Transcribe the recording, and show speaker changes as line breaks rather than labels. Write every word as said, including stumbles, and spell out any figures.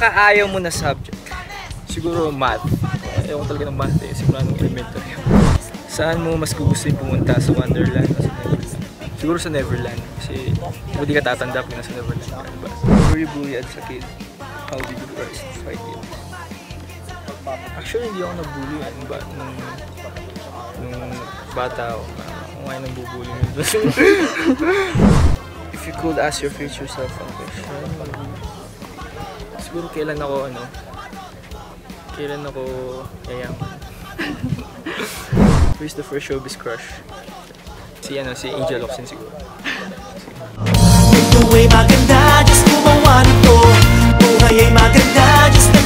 pinaka-ayaw mo na subject? Siguro math. Ayaw ko talaga ng math eh, simula nung elementary. Saan mo mas gugustuhin pumunta? Sa Wonderland o sa Neverland? Siguro sa Neverland, kasi hindi ka tatanda pag nasa Neverland ka, diba? Were you bullied as a kid? How did you first fight it? Actually, hindi ako nabully ano ba, nung, nung bata ako. Kung ngayon nang bubully mo. If you could ask your future self a question, siguro kailan ako, ano, kailan ako yayaman. Who is the first showbiz crush? Si, ano, si Angel Locsin siguro.
Ito ay maganda, just gumawa nito. Buhay ay maganda, just